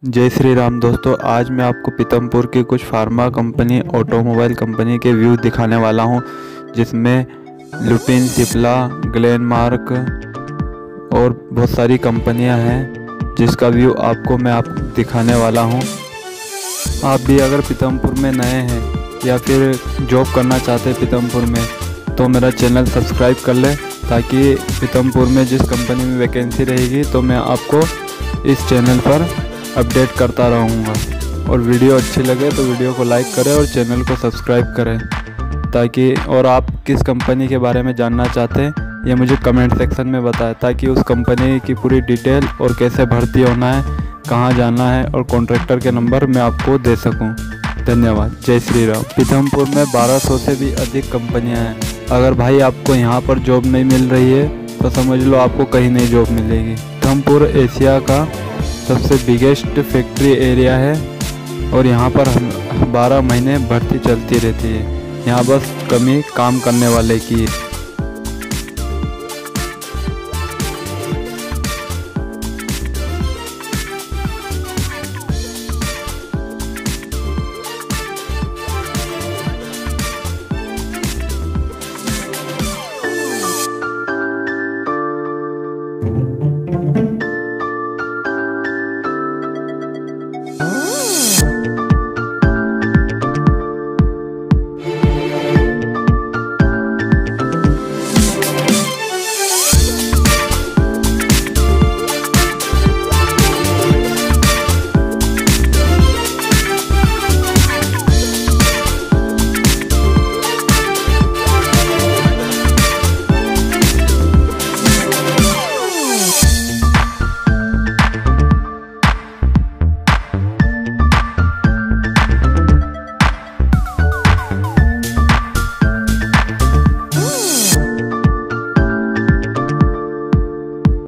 जय श्री राम दोस्तों। आज मैं आपको पीतमपुर की कुछ फार्मा कंपनी ऑटोमोबाइल कंपनी के व्यू दिखाने वाला हूं, जिसमें लुपिन, सिप्ला, ग्लेनमार्क और बहुत सारी कंपनियां हैं, जिसका व्यू आपको मैं दिखाने वाला हूं। आप भी अगर पीतमपुर में नए हैं या फिर जॉब करना चाहते हैं पीतमपुर में, तो मेरा चैनल सब्सक्राइब कर लें, ताकि पीतमपुर में जिस कंपनी में वैकेंसी रहेगी तो मैं आपको इस चैनल पर अपडेट करता रहूँगा। और वीडियो अच्छी लगे तो वीडियो को लाइक करें और चैनल को सब्सक्राइब करें, ताकि और आप किस कंपनी के बारे में जानना चाहते हैं ये मुझे कमेंट सेक्शन में बताएं, ताकि उस कंपनी की पूरी डिटेल और कैसे भर्ती होना है, कहाँ जाना है और कॉन्ट्रैक्टर के नंबर मैं आपको दे सकूँ। धन्यवाद। जय श्री राम। पीतमपुर में 1200 से भी अधिक कंपनियां हैं। अगर भाई आपको यहाँ पर जॉब नहीं मिल रही है तो समझ लो आपको कहीं नहीं जॉब मिलेगी। पीतमपुर एशिया का सबसे बिगेस्ट फैक्ट्री एरिया है और यहाँ पर 12 महीने भर्ती चलती रहती है। यहाँ बस कमी काम करने वाले की है।